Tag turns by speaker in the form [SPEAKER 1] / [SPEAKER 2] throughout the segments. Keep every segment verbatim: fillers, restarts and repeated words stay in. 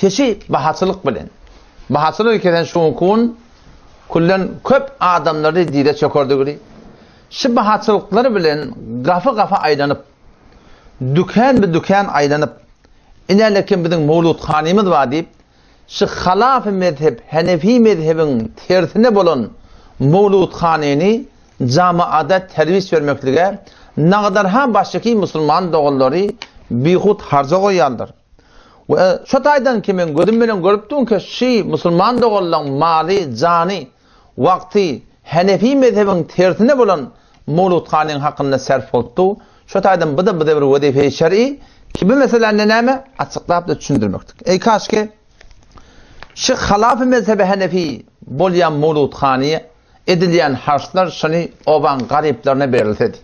[SPEAKER 1] teşi bahatçılık bilen. Bahatçılık eken şu kun kullan köp adamları dide çökürdügüri. Şu bahatçılıkları bilen gafa gafa aylanıp dükkan bir dükkan aylanıp inerlekin bizim Mevlut Hanimiz var deyip şu halaf mezhep Hanefi mezhebin tersine bolan Mevlut Hanini camiada tervis vermeklige ne kadar ha baştaki Müslüman doğulları bihut harca koyanlar. Ve şu taydan kimin gözüm bilen görüptüm ki şey Müslüman doğulan mali, cani, vakti Hanefi mezhebin tersine bolan Mevlut Haninin hakkında sarf oldu. Şu taydan bıda bıda bir vazife şer'i ki bu meselenin neme açıklayıp da düşündürmektik. Ey kaç ki şu halaf-ı mezhebi Hanefi bolyan Mevlut Hani'ye edilen harçlar şunu oban gariplerine verildi.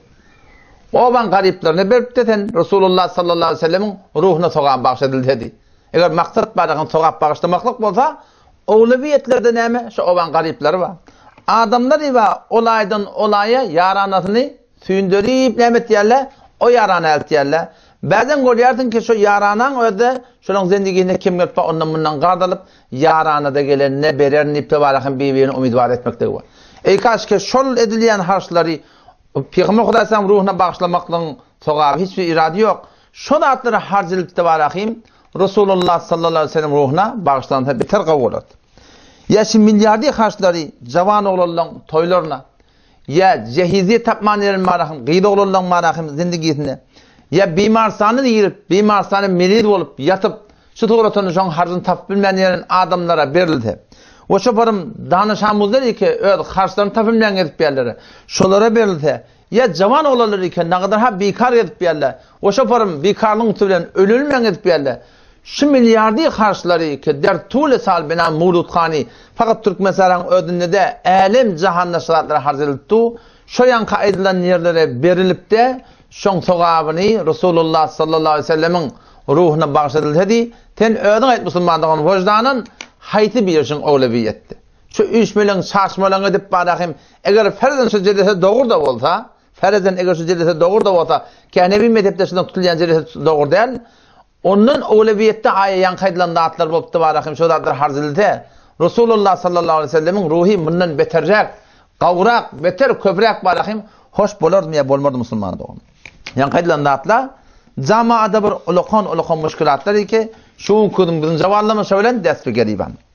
[SPEAKER 1] Oban gariplerine verip deten Resulullah sallallahu aleyhi ve sellemin ruhuna soğan bağışladıldı. Eğer maksat barağın soğan bağışlamaklık olsa Ovleviyetlerde neme şu oban garipleri var. Adamlar ve olaydan olaya yaranasını sündürüp nemet yerler o yarana elti yerler. Bazen görüyorsun ki şu yaranan öde şunun zendigine kim gelip ondan bundan kardalıp yarana da gelen ne berer ne tevarakın birbirine umidvar etmekte var. Ey kaç ki şol edilen harçları Peygamber Kudasam ruhuna bağışlamakla soğabı hiçbir irade yok. Şol atları harcılıp tevarakım Resulullah sallallahu aleyhi ve sellem ruhuna bağışlansa biter kavulot. Ya şimdi milyardi harçları cavan oğlan toylarına ya cehizi tapman yerin marakım gıyda oğlan marakım zindigisine ya bimarsanı girip bimarsanı melid olup yatıp şu tuğratını şu an harcını tapıp bilmeyen yerin adamlara verildi. O şoparım danışamızlar ki öyle harçlarını tapıp bilmeyen edip yerlere şolara verildi. Ya cavan oğlanlar iken ne kadar ha bikar edip yerler. O şoparım bikarlığın tübülen ölülmeyen edip yerler. Şu milyardi harçları ki der tuğle sal bina Mevlut Hani fakat Türk mesela ödünde de alem cahanna şaratları harcılıptı. Şu yanka edilen yerlere verilip de şun soğabını Resulullah sallallahu aleyhi ve sellemin ruhuna bağışladıldı. Ten ödün et Müslümanlığın vicdanın hayti bir yaşın ovleviyetti. Şu üç milyon saçmalan edip barakım eğer ferzen şu cedese doğru da olsa ferzen eğer şu cedese doğru da olsa ki Hanefi mezheptesinden tutulan cedese doğru değil. Onun ovleviyette aya yankaydılan dağıtlar boptu barakım şu dağıtlar harcıldı. Resulullah sallallahu aleyhi ve sellemin ruhi bundan betercek, kavrak, beter köprek barakım hoş bolurdu mu ya bolmurdu Müslüman doğum. Yankaydılan dağıtlar camiada bir ulukan ulukan müşkülatlar ki şu kudum bizim cevallama söylen despi geriban.